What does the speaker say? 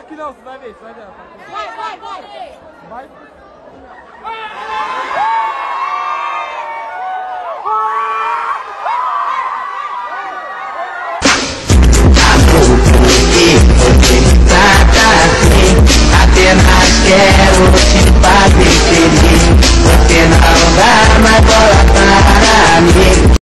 Aqui não, você vai ver, você vai ver. Vai, vai, vai. Vai. Apenas quero te fazer feliz. Você não dá mais bola para mim.